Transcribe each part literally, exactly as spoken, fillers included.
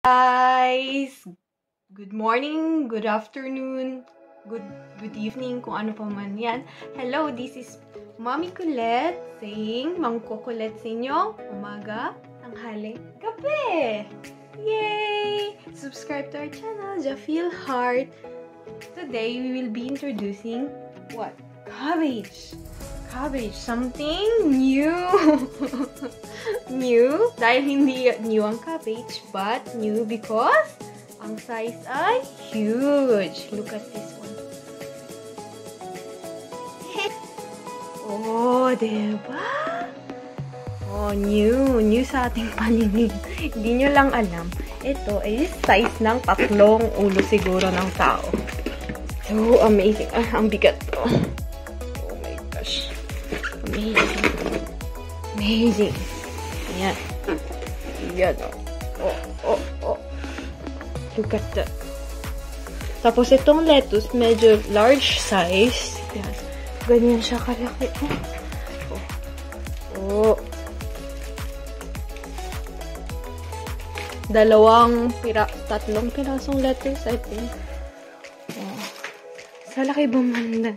Guys! Good morning, good afternoon, good good evening, kung ano pa man yan. Hello, this is Mommy Colette saying mangkukulit sa inyong umaga, tanghali, gabi! Yay! Subscribe to our channel, Ja Feel Heart. Today, we will be introducing what? Cabbage! Cabbage, something new. New dahil hindi new ang cabbage, but new because ang size ay huge. Look at this one. Oh, diba? Oh, new. New sa ating paningin. Hindi nyo lang alam. Ito ay size ng tatlong ulo siguro ng tao. So amazing. Ah, ang bigat to. Oh my gosh. Amazing. Amazing. Ayan. Ayan, oh. Oh, oh, oh. Look at that. Tapos, itong lettuce, medyo large size. Ayan. Ganyan siya kalaki. Oh. Oh. Dalawang pira, tatlong pirasong lettuce, I think. Oh. Sa laki ba man?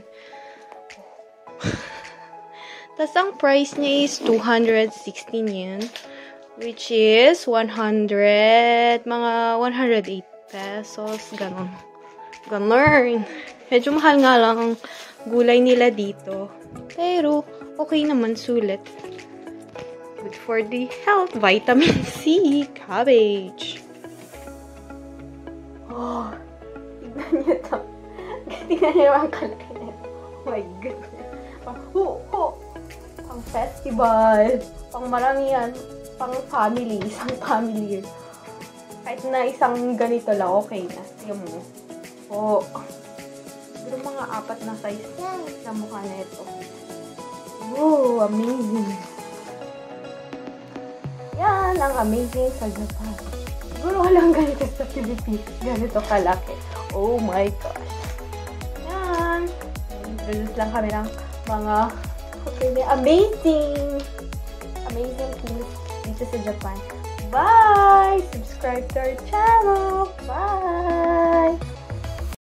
Tapos, ang price niya is two hundred sixteen yen, which is one hundred, mga one hundred eight pesos, ganon. Ganon. Medyo mahal nga lang ang gulay nila dito. Pero, okay naman, sulit. Good for the health. Vitamin C. Cabbage. Oh, tignan niyo ito. Tignan niyo ang kalaki nito. Oh my goodness. Pang ho, ho. Pang festival. Pang maramihan. Pang family. Isang family. Kahit na isang ganito lang, okay na. Yung mo. Oh. Pero mga apat na size na mukha na ito. Oh, amazing. Yan, ang amazing sa Japan. Siguro walang ganito sa Philippines. Ganito kalaki. Oh my gosh. Yan. Introduce lang kami ng mga okay, amazing. Amazing things dito sa Japan. Bye! Subscribe to our channel. Bye!